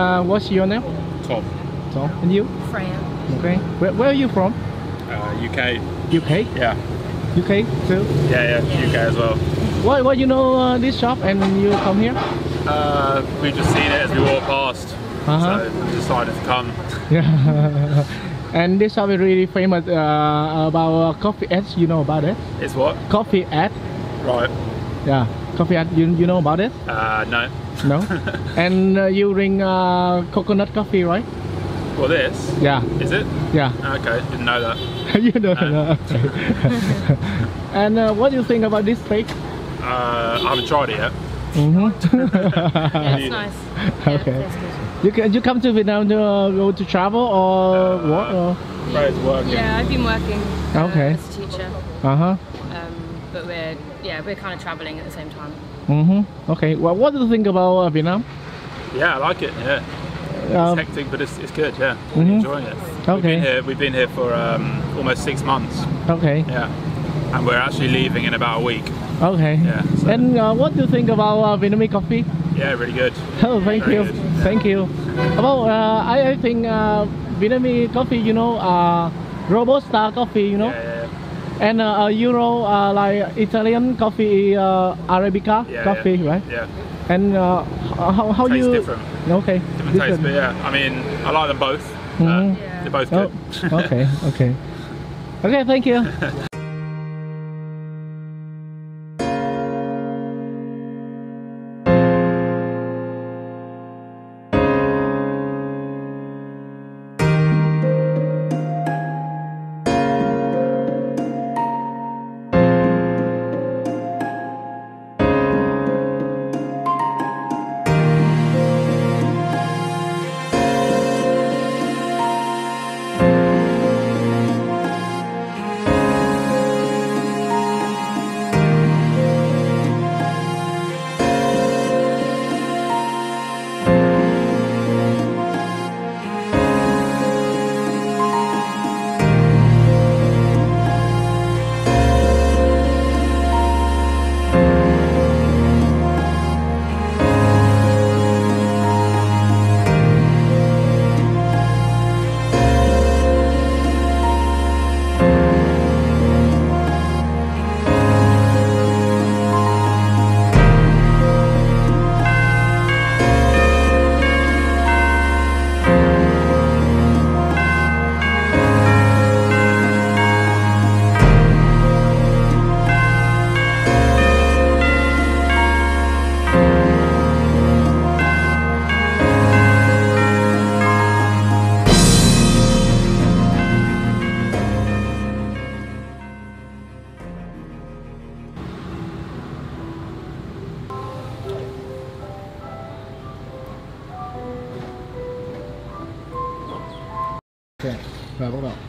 What's your name? Tom. Tom. And you? Freya. Okay. Where are you from? UK. UK? Yeah. UK too? Yeah, UK as well. Why you know this shop and you come here? We've just seen it as we walked past, so we decided to come. Yeah. And this shop is really famous about coffee ads. You know about it? It's what? Coffee ad. Right. Yeah. Coffee ad. You know about it? No. No. And you drink coconut coffee, right? Well, this? Yeah. Is it? Yeah. Okay, didn't know that. You don't know. Okay. And what do you think about this steak? I haven't tried it yet. Yeah, it's nice. Okay. Yeah, You come to Vietnam to go to travel or what? Or? Right, working. yeah, I've been working Okay. as a teacher. But we're kind of traveling at the same time. Okay. Well, what do you think about Vietnam? Yeah, I like it. Yeah. It's hectic, but it's good. Yeah, enjoying it. Okay. We've been here for almost 6 months. Okay. Yeah, and we're actually leaving in about a week. Okay. Yeah. So. And what do you think about Vietnamese coffee? Yeah, really good. Oh, thank Very you. good. Thank you. Well, I think Vietnamese coffee, you know, Robusta coffee, you know, Yeah. and like Italian coffee, Arabica coffee, right? Yeah. And how Tastes you? different. Okay. Different taste, but yeah, I mean, I like them both. They're both good. Oh, okay. Okay. Okay. Thank you. Okay. Rồi bắt đầu.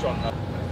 front.